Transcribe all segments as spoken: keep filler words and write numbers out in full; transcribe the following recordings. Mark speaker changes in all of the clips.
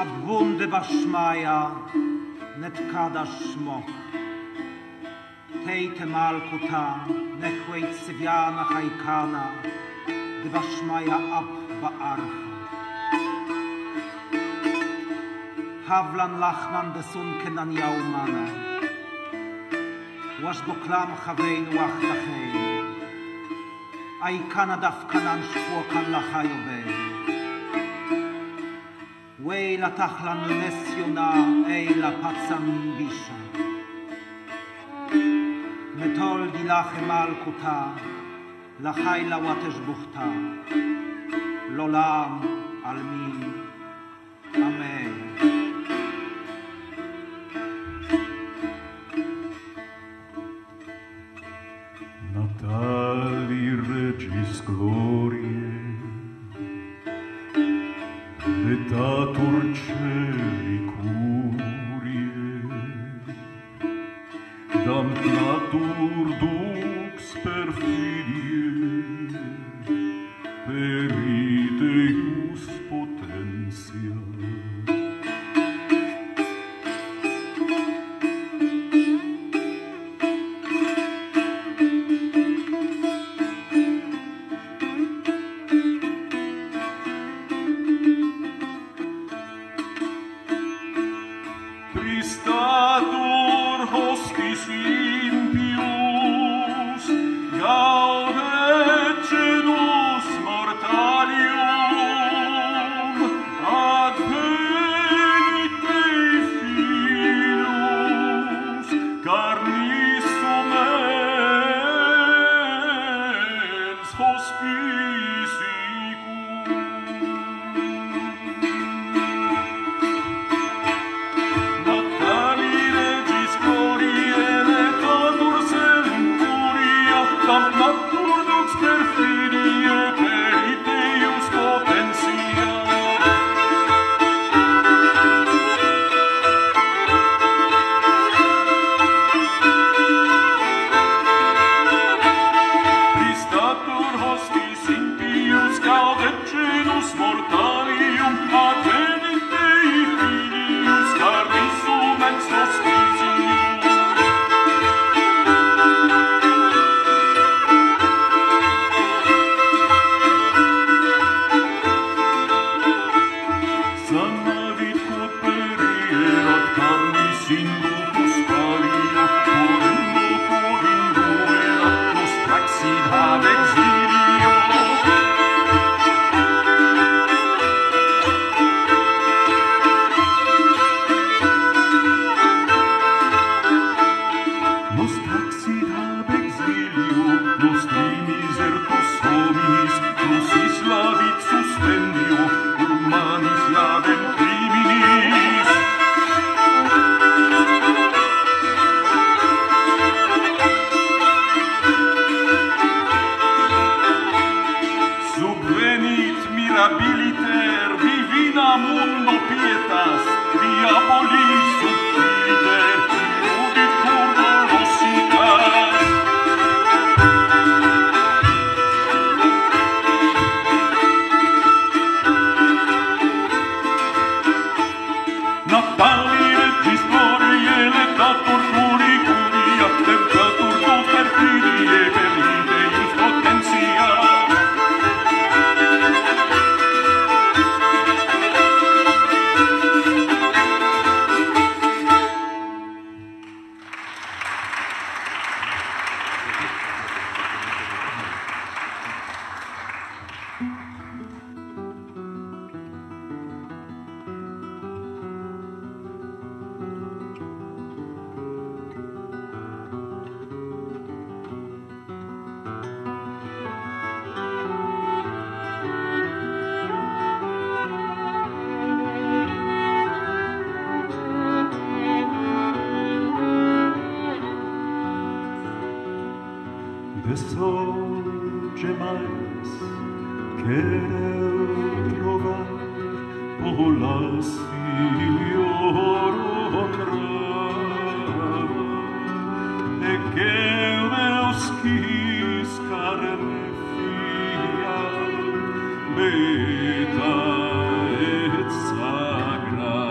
Speaker 1: Abwunde Bashmaya, Netkada Shmoch, Teite Malkuta, Nechweit Siviana Haikana, De Bashmaya Ab Ba'archa. Havlan Lachman de Sunkenan Yaumana, Washboklam Chavein Wachtachein, Aikana Dafkanan Shpokan Lachayobein. Way la tachlan nesiona, ei la patzan bisha. Metol di lache malkuta, lachai la watesh buchta. Lolam almin. Amen.
Speaker 2: Natali regis gloriae, Datur celi curiae, dam natur dux perfidiae, perite ius potentia. Beta et sagrada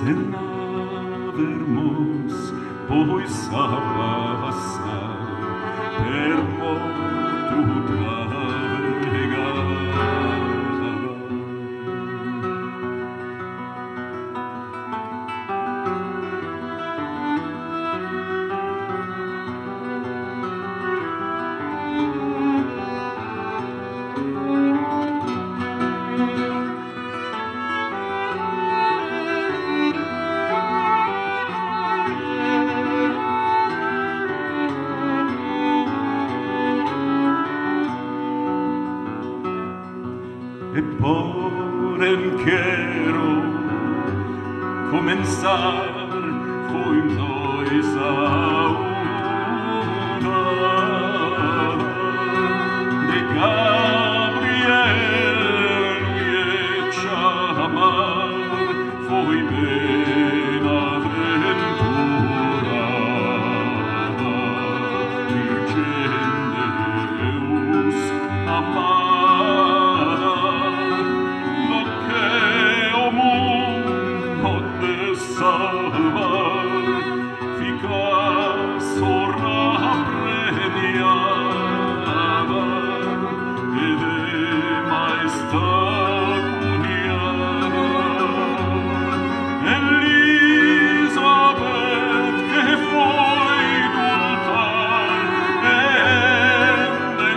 Speaker 2: vermos, poi s'abbassa per morto travegava. Quero começar, foi nós a uma de Gabriel e chamar, foi bem-aventurada, Virgem Deus amada. Salvar, fica sorra premiada e de maestad uniada. Elizabeth que foi do altar e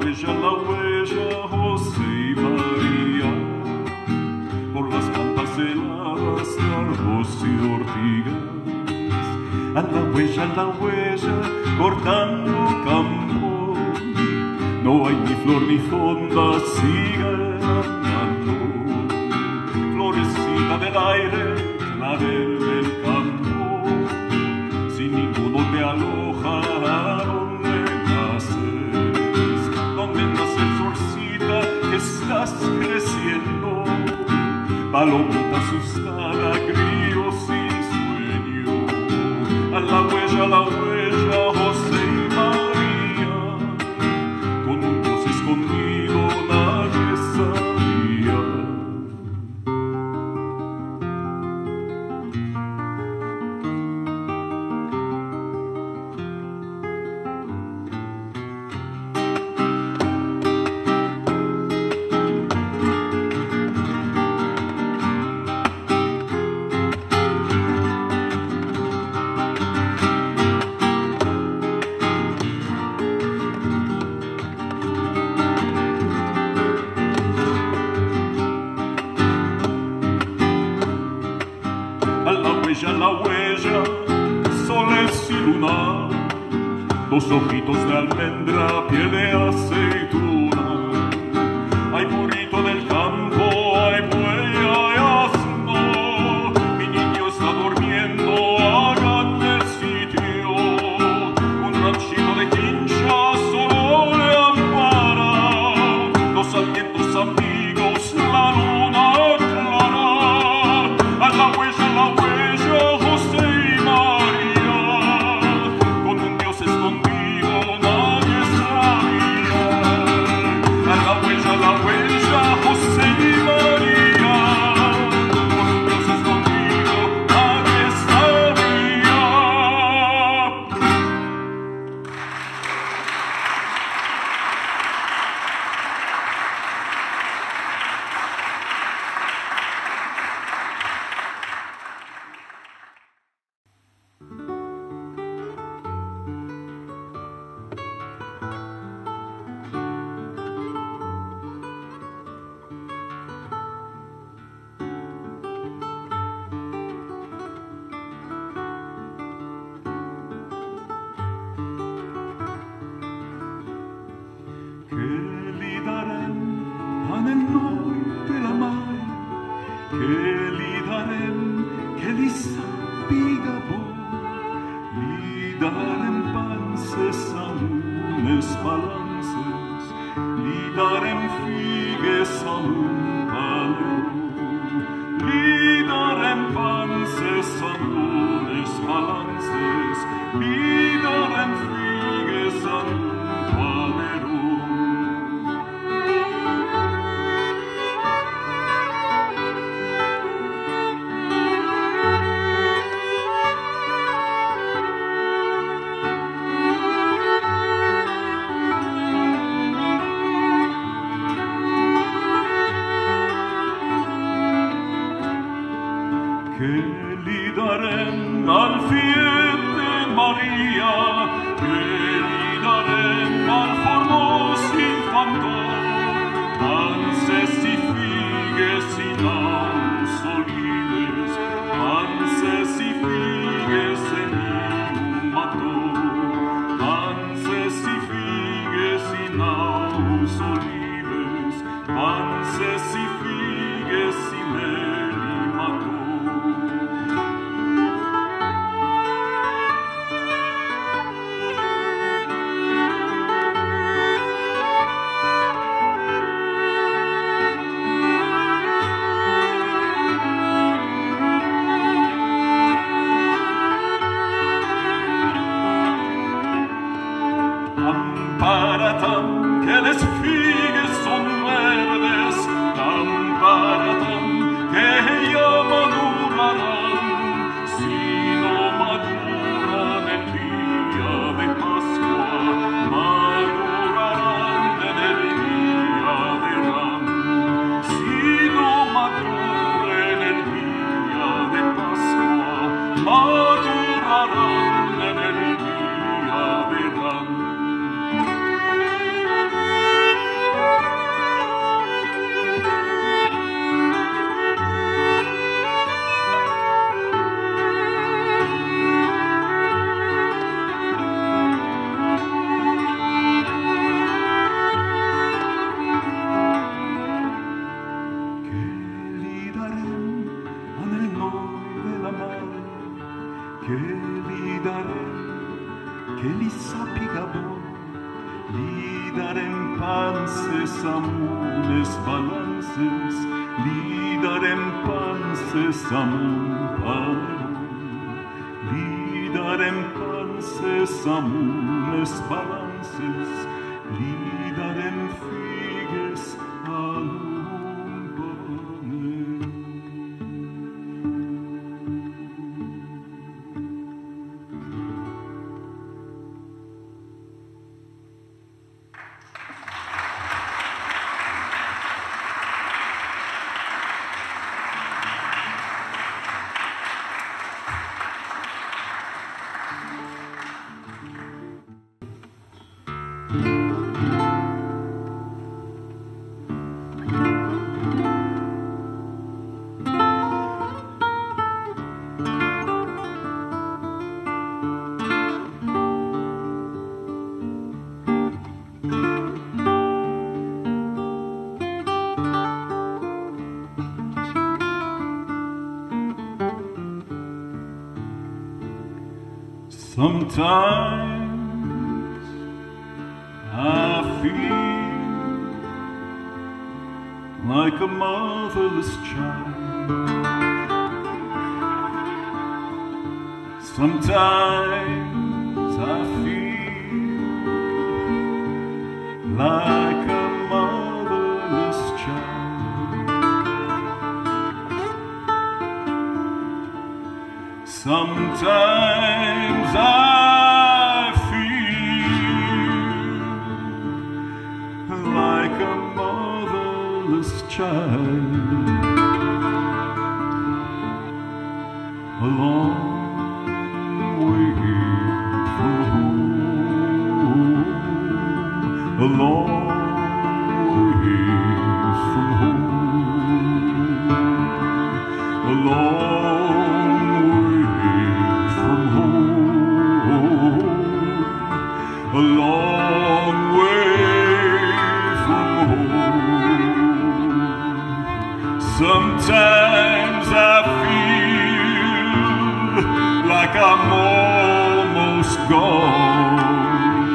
Speaker 2: huella, la huella, José y María, por las pampas heladas, cardos y ortigas, a la huella, a la huella, cortando campo, no hay ni flor ni fonda, sigue andando, florecita del aire, clavel del campo, sin ninguno te aloja, ¿a dónde naces? ¿Dónde naces, florcita, que estás creciendo? Palomita asustada, grillo sin sueño, a la huella, a la huella, José y María, con un Dios escondido nadie sabía. A la huella, soles y luna, dos ojitos de almendra, piel de aceituna. Hay burrito del campo, hay buey, hay asno. Mi niño está durmiendo, háganle sitio. Un ranchito de quincha solo le ampara. Los alientos amigos, la luna clara. A la huella, a la huella,
Speaker 3: madurarán en el día de gran.
Speaker 2: Lidaren panses, amunes balances, lidaren panses, amun parum, lidaren panses, amunes balances, lidaren figes, alum panem. Sometimes I feel like a motherless child. Sometimes I feel like a motherless child. Sometimes I feel like a motherless child, a long way from home, a long way from home, a long from home, a long way from home. Sometimes I feel like I'm almost gone.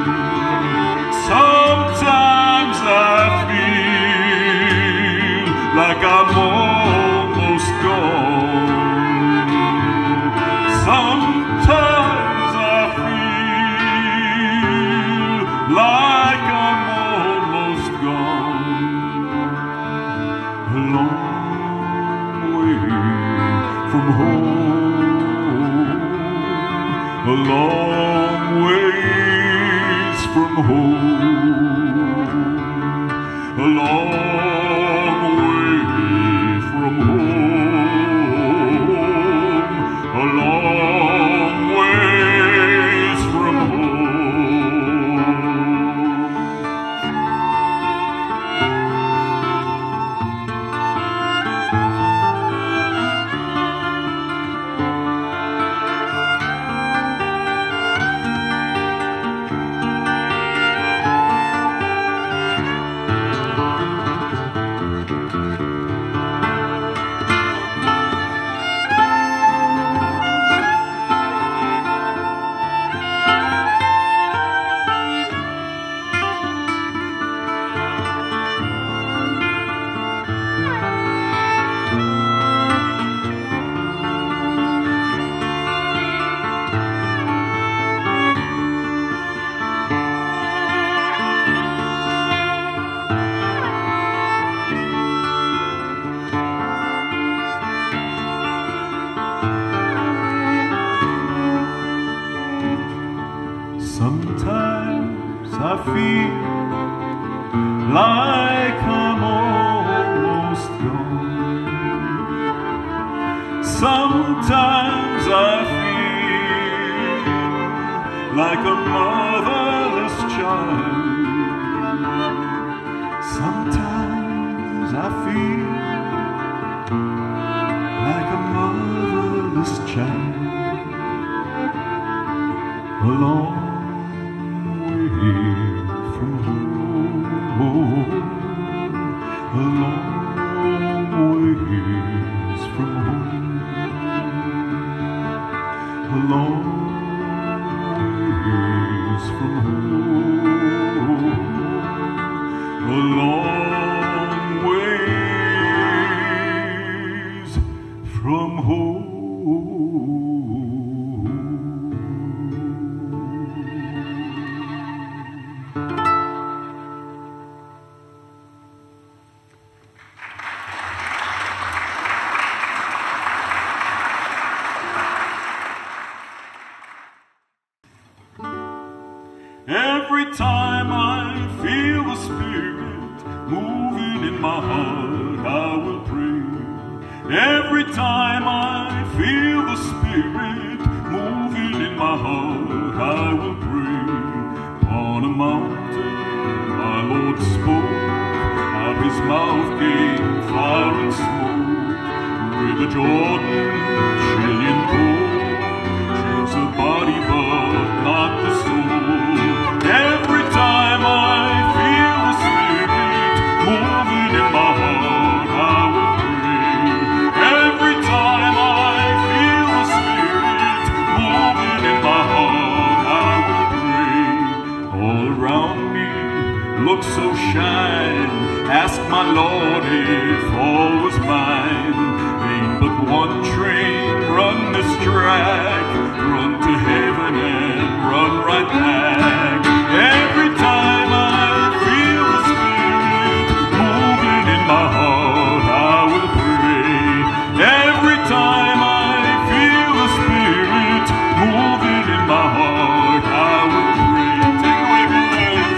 Speaker 2: Sometimes I feel like I'm almost gone. Sometimes I feel like I'm almost gone. A long way from home, a long ways from home, a long way from home, a long ways from Sometimes I feel like I'm almost gone. Sometimes I feel like a motherless child. Sometimes I feel like a motherless child. Alone from home, a long ways from home, a long ways from home. a long ways from home. Every time I feel the Spirit moving in my heart, I will pray. Every time I feel the Spirit moving in my heart, I will pray. On a mountain, my Lord spoke, out his mouth came fire and smoke. River Jordan, chilling cold, chills the body but not the soul. Every time I feel the Spirit moving in my heart, I will pray. Every time I feel the Spirit moving in my heart, I will pray. All around me looks so shine. Ask my Lord if all was mine. Ain't but one train, run this track, run to heaven and run right back. Every time I feel the Spirit moving in my heart, I will pray. Every time I feel the Spirit moving in my heart, I will pray. Take away my life.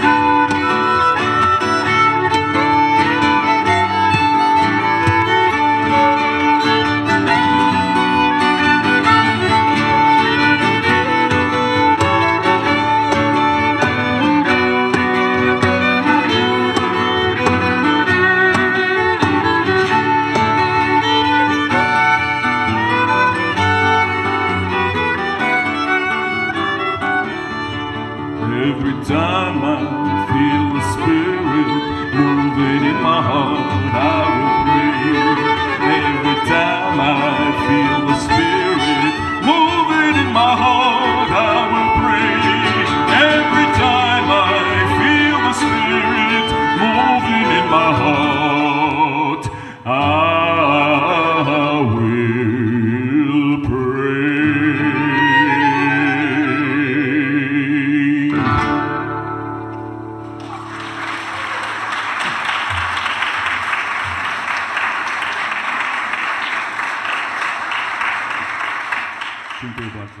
Speaker 2: Every time I feel the Spirit moving in my heart, I will pray. Every time I feel the Spirit moving in my heart, I will pray. Every time I feel the Spirit moving in my heart, I will pray. Dziękuję bardzo.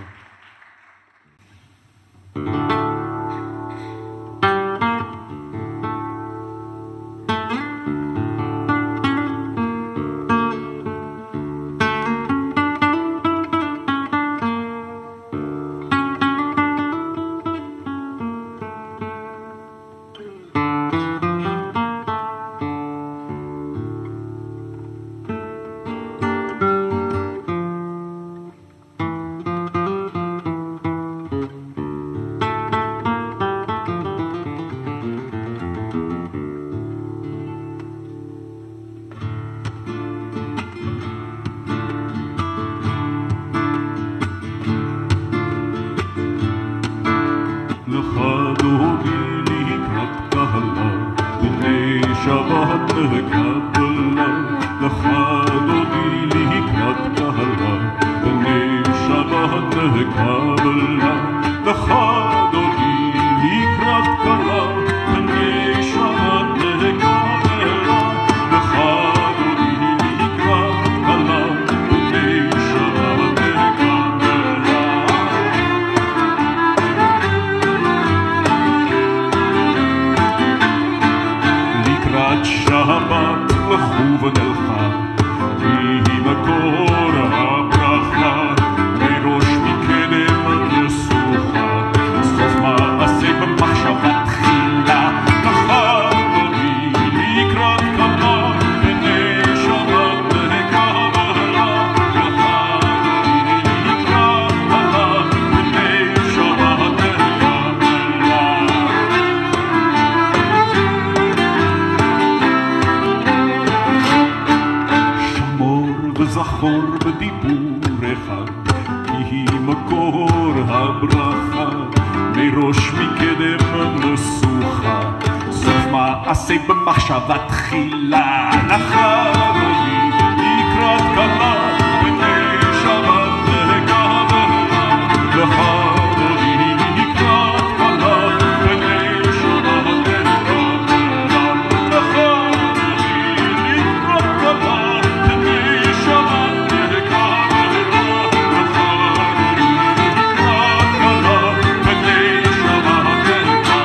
Speaker 2: עשה במחשבה תחילה לך אדוני לקראת קלה בני שבת לגבלה לך אדוני לקראת קלה בני שבת לגבלה לך אדוני לקראת קלה בני שבת לגבלה לך אדוני לקראת קלה בני שבת לגבלה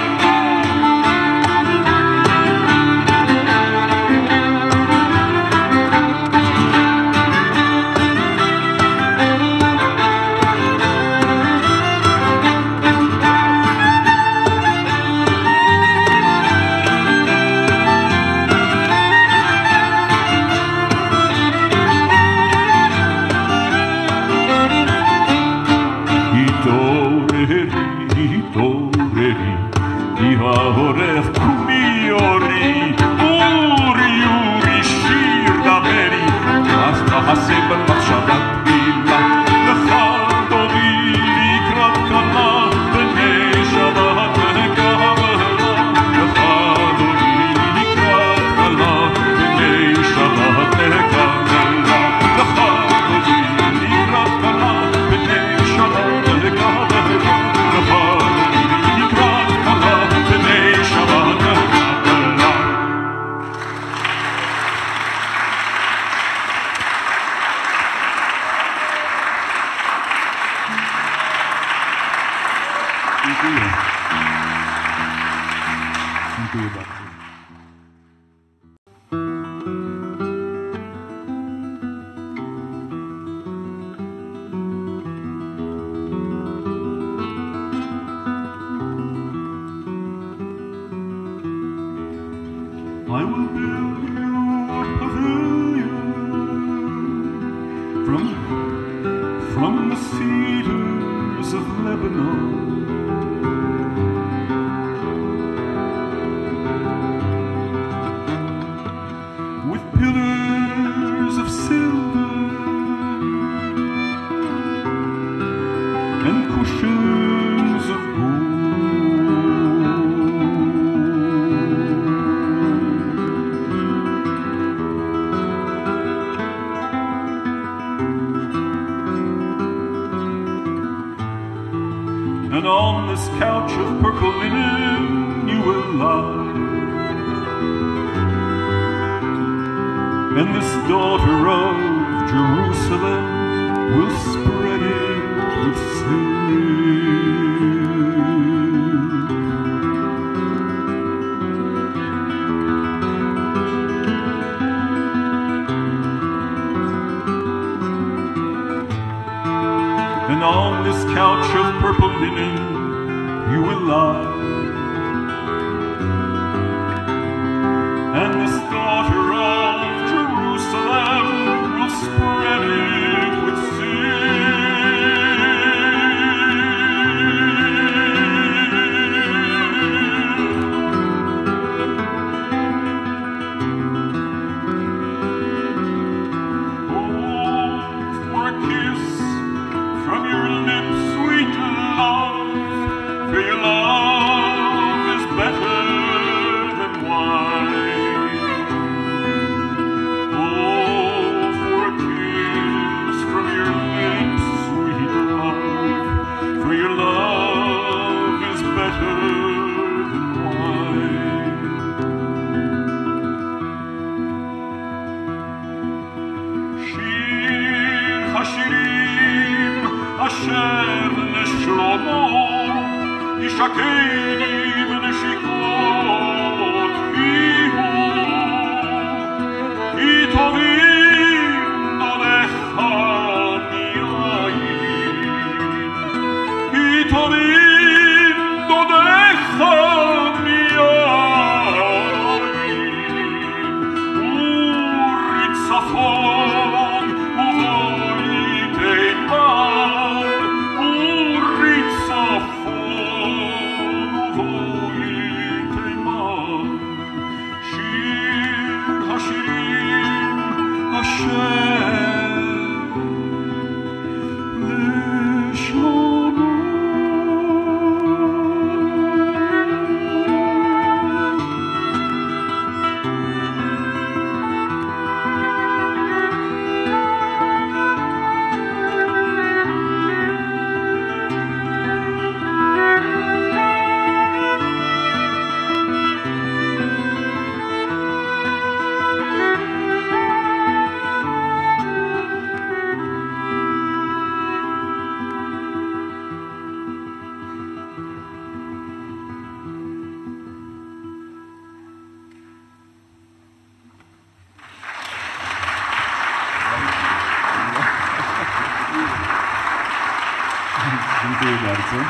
Speaker 2: Ahorech kumi ori, uri uri shir dameri, hasta hasem b'machshavat tefila, lecha dodi likrat kala, b'nei shavat legavela, lecha dodi likrat kala, b'nei shavat legavela, lecha dodi likrat kala, b'nei shavat legavela, lecha dodi likrat kala, b'nei shavat legavela. Dziękuję. Dziękuję bardzo. I will build you a pavilion from, from the cedars of Lebanon. With pillars of silver and cushions of gold. And on this couch of purple linen you will lie. And this daughter of Jerusalem will spread it with silk. And on this couch of purple linen you will lie. And this daughter of Jerusalem will spread it with Oh, for a kiss from your lips, sweet love, for your love.
Speaker 3: bardzo.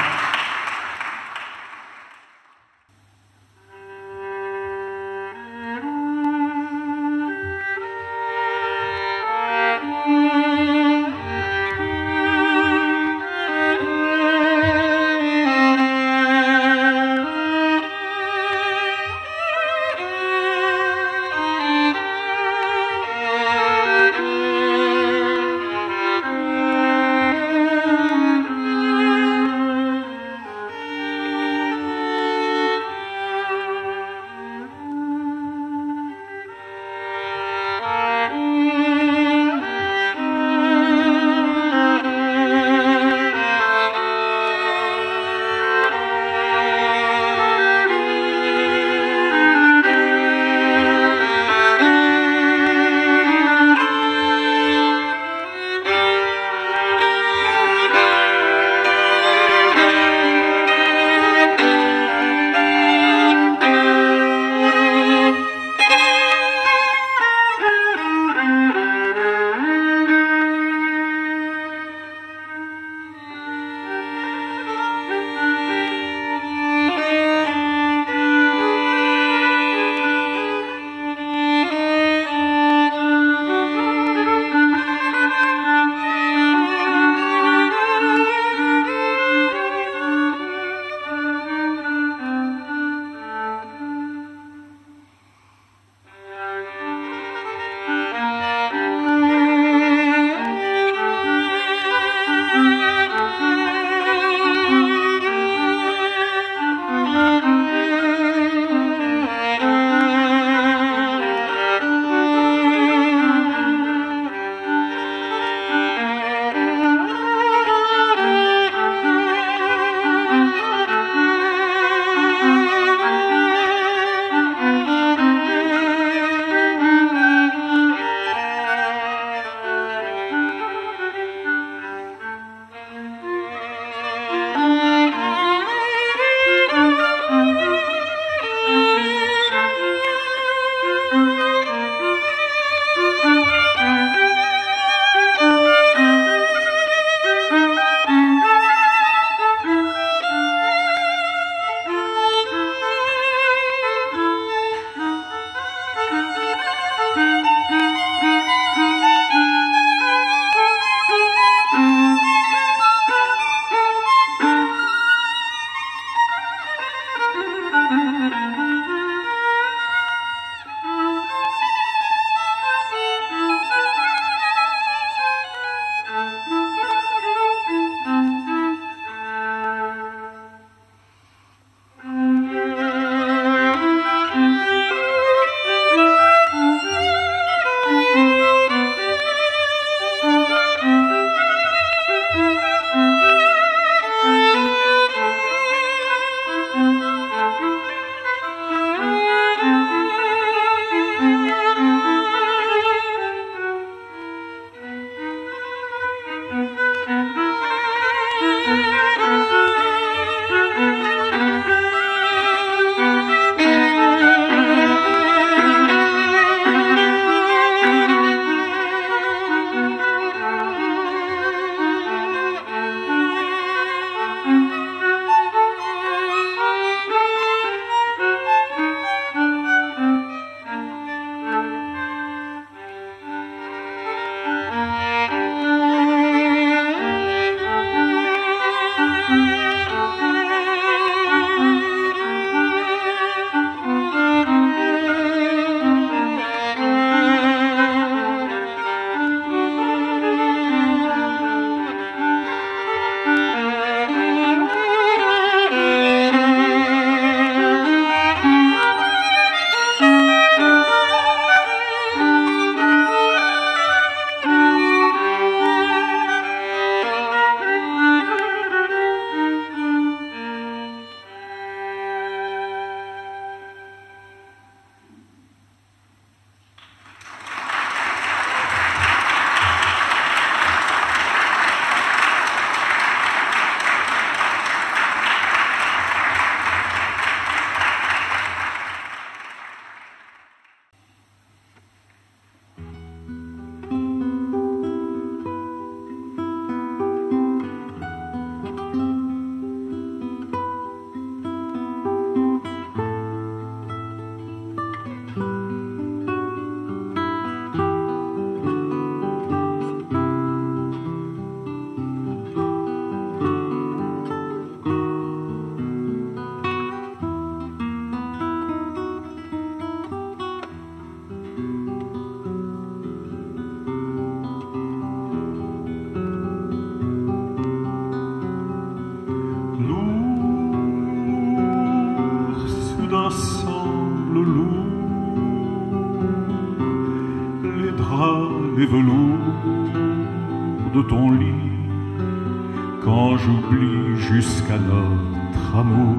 Speaker 2: et velours de ton lit, quand j'oublie jusqu'à notre amour.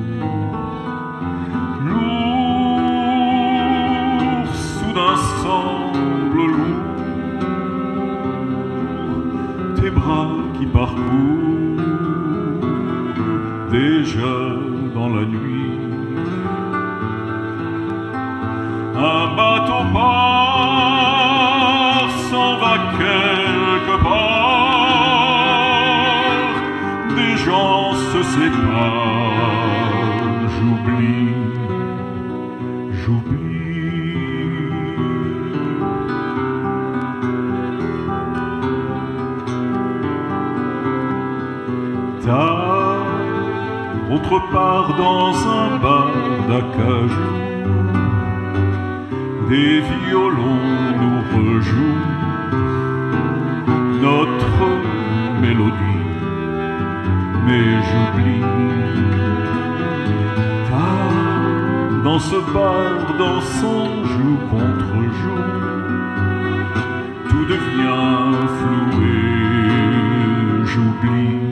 Speaker 2: Lourd, soudain semble lourd, tes bras qui parcourent déjà dans la nuit. Un bateau part, s'en va quelque part, des gens se séparent, j'oublie, j'oublie. Tard, autre part dans un bar d'acajou, des violons nous rejouent notre mélodie, mais j'oublie. Tard, dans ce bar dansant joue contre joue, tout devient floué, j'oublie.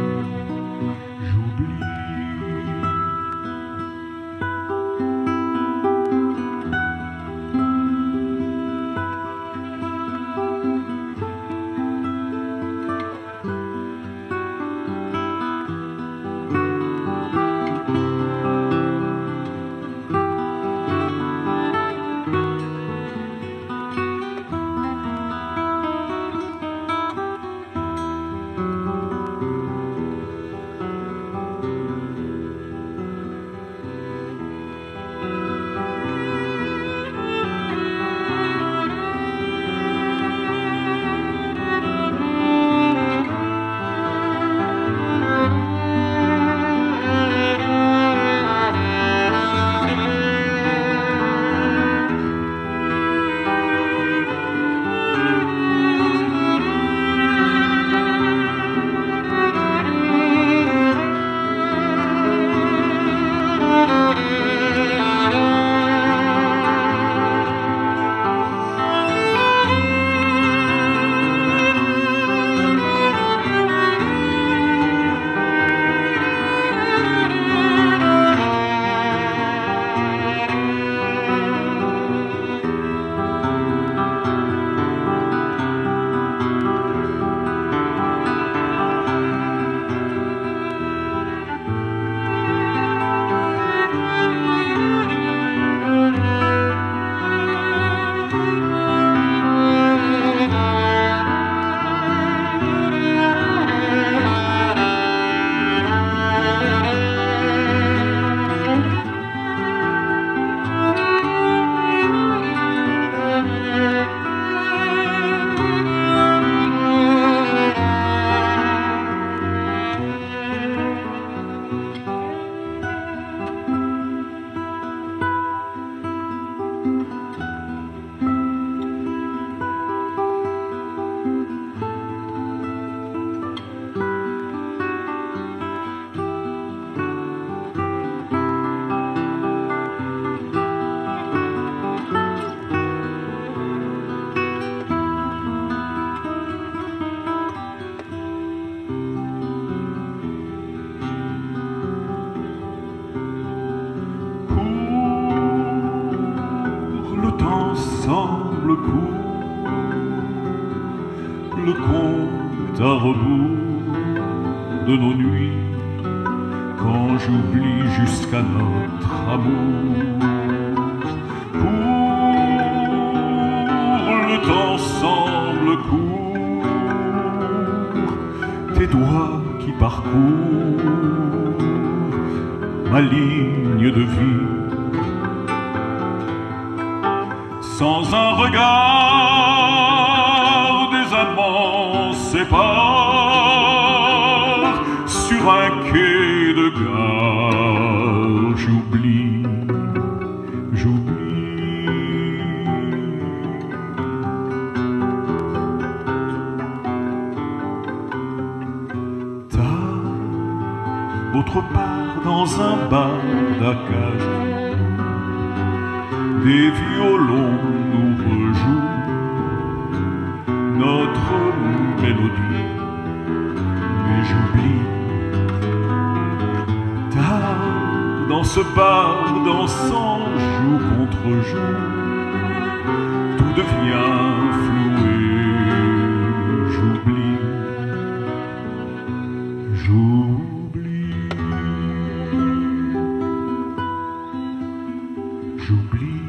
Speaker 2: semble court, le compte à rebours de nos nuits, quand j'oublie jusqu'à notre amour. Pour le temps semble court, tes doigts qui parcourent ma ligne de vie. Sans un regard, des amants séparent sur un quai de gare. J'oublie, j'oublie. Tard, autre part dans un bar d'acajou, des violons nous rejouent mélodie, mais j'oublie. Tard, dans ce bar dansant, joue contre joue, tout devient floué. J'oublie, j'oublie, j'oublie.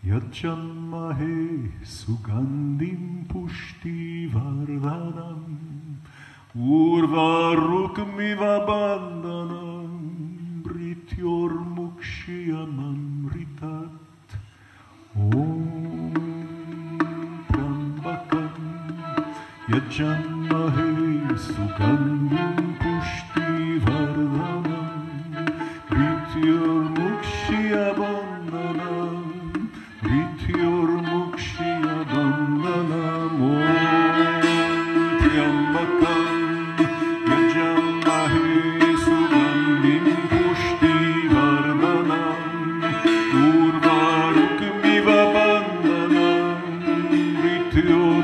Speaker 2: Yajamahe Sugandhim Pushti Vardhanam Urvarukmiva Bandhanam Brityor Mukshiyamamritat Om Trambakam Yajamahe Sugandhim Pushti Vardhanam Brityor Mukshiyamamritat Brityor Mukshiyamamritat Om Trambakam Yajamahe Sugandhim Pushti Vardhanam Urvarukmiva Bandhanam Brityor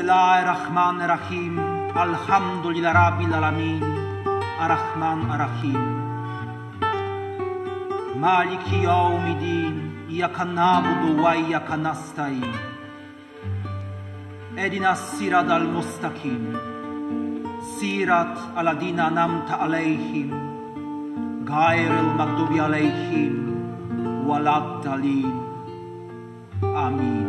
Speaker 1: Bismillah ar-Rahman ar-Rahim. Alhamdulillah Rabbil Alamin. Ar-Rahman ar-Rahim. Maliki Yawmiddin. Iyyaka na'budu wa iyyaka nasta'in. Ehdina as-siratal mustaqim. Sirat alladhina an'amta alayhim. Ghayril maghdubi alayhim waladdallin. Amin.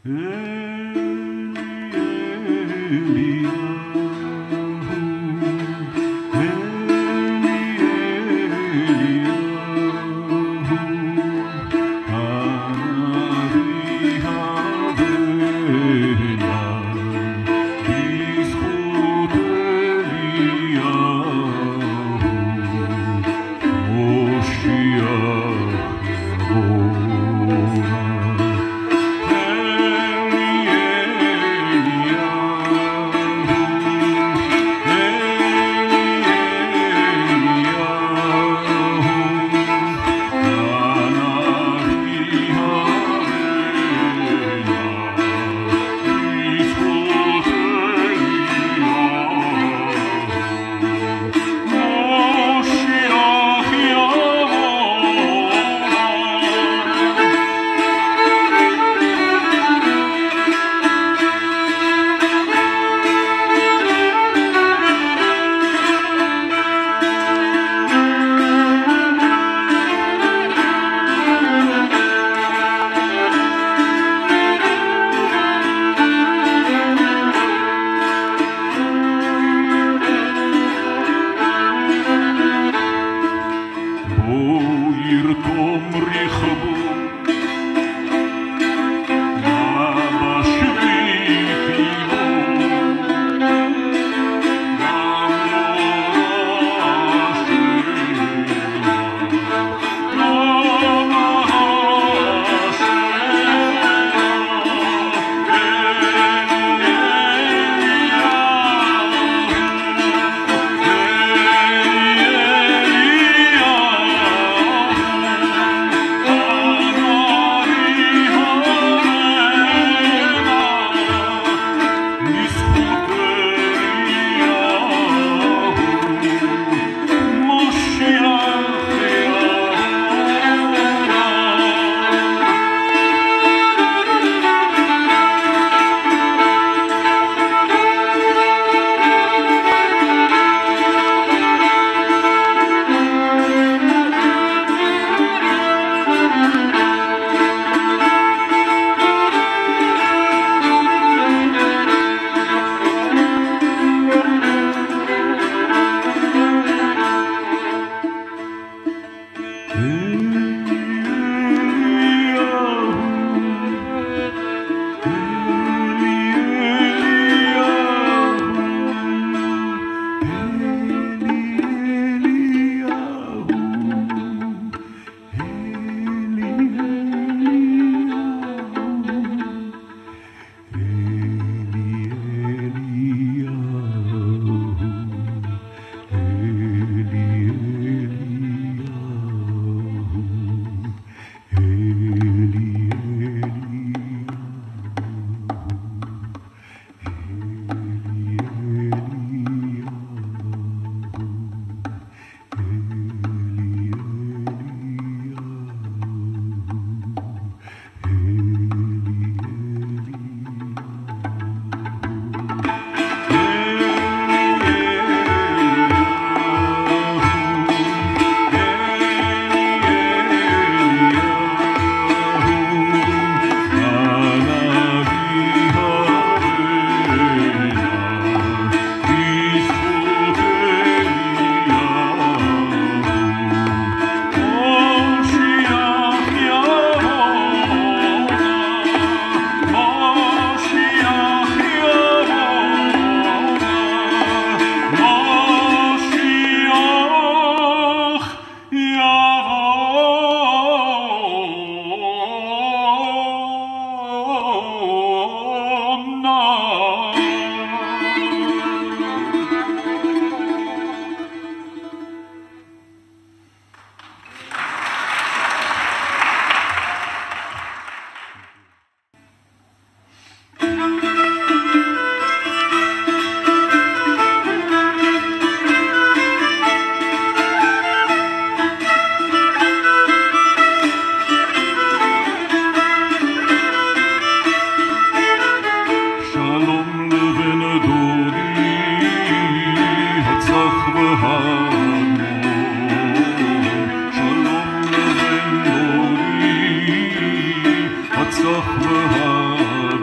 Speaker 2: הצח והדמור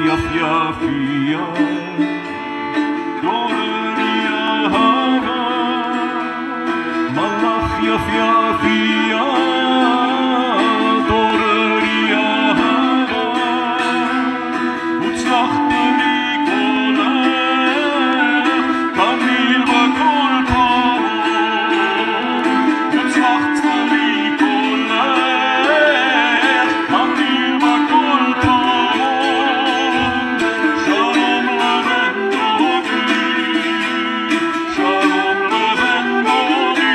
Speaker 2: יפייפייה דורריה מלאך יפייפייה דורריה וצלחת מקולך תמיל בכל פעם וצלחת מקולך תמיל בכל פעם שלום לבן דודי שלום לבן דודי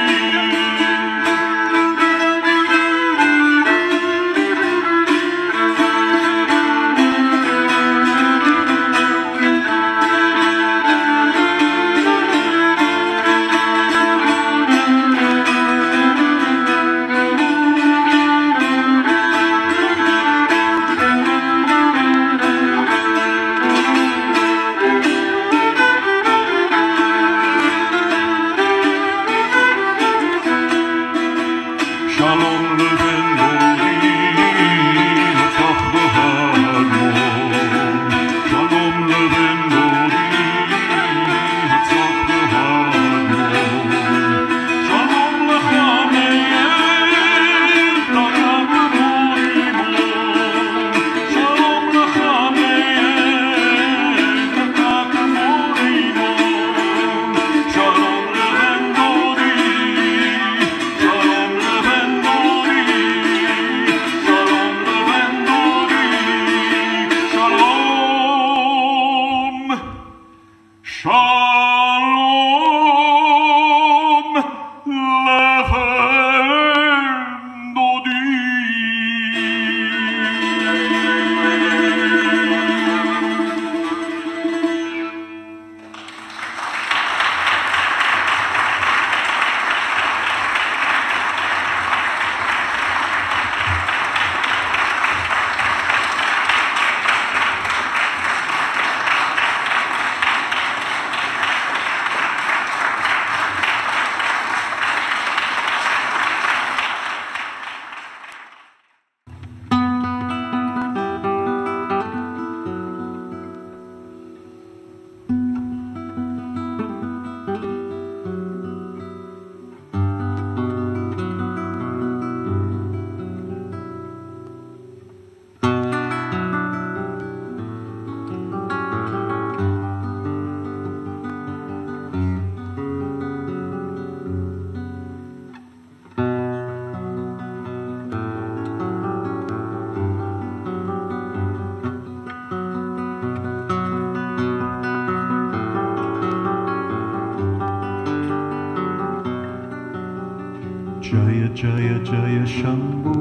Speaker 2: שלום לבן דודי נצח בהגמון שלום לבן דודי נצח בהגמון שלום לך מאל תגע כמורימון שלום לך מאל תגע כמורימון שלום לבן דודי שלום לבן דודי שלום לבן דודי שלום שלום לבן דודי Jaya Jaya Jaya Shambhu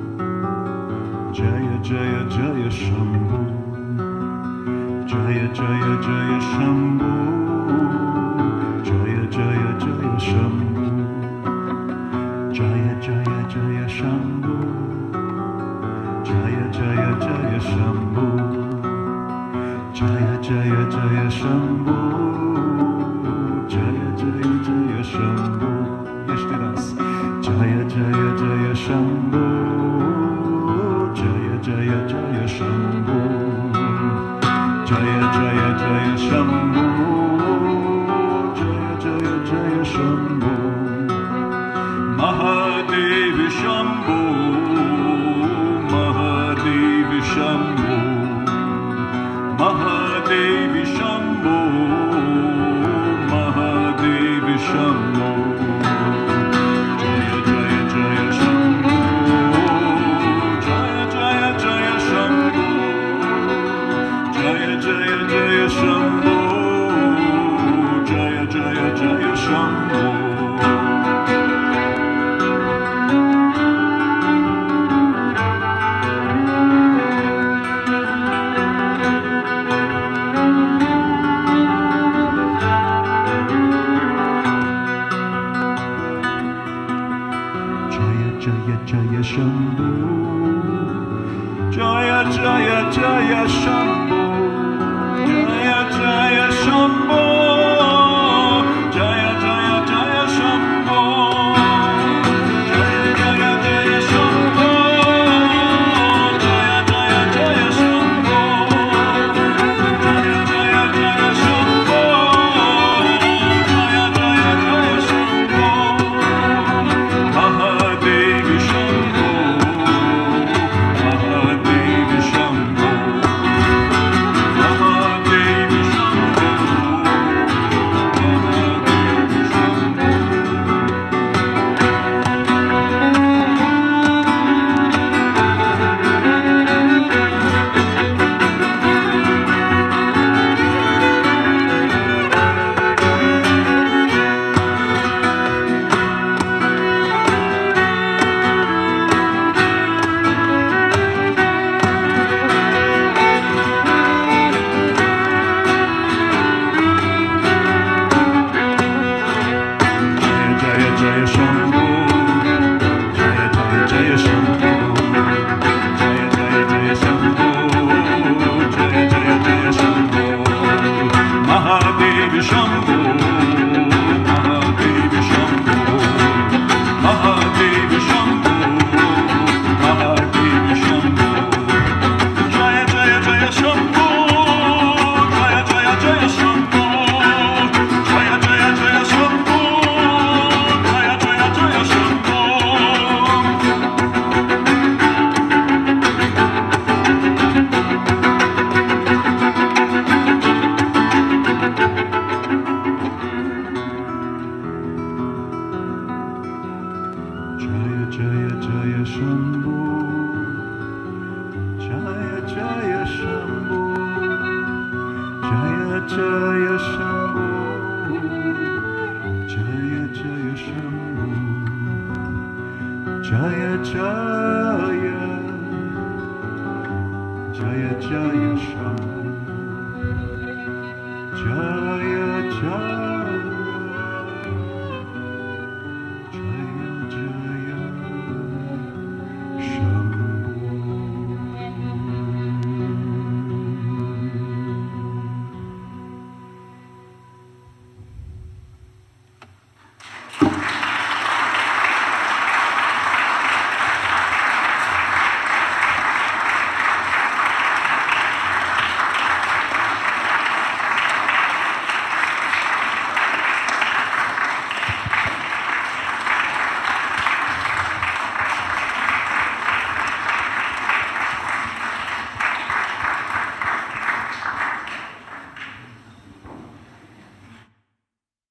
Speaker 2: Jaya Jaya Jaya Shambhu Jaya Jaya Jaya Shambhu Jaya Jaya Jaya Shambhu Jaya Jaya Jaya Shambhu Jaya Jaya Jaya Shambhu Jaya Jaya Jaya Shambhu Jaya Jaya Jaya Shambhu Jeszcze raz Jaya Jaya Jaya Shambhu Jaya Jaya Jaya Shambhu Jaya Jaya Jaya Shambhu Jaya Jaya Jaya Shambhu Mahadev Shambhu Mahadev Shambhu Mahadev Shambhu Mahadev Shambhu Jaya Jaya Jaya Shambhu Jaya Jaya Jaya Shambhu Jaya Jaya Jaya Shambhu
Speaker 3: Jaya Shambhu, Jaya Jaya Shambhu, Jaya Jaya, Jaya Jaya Shambhu, Jaya Jaya.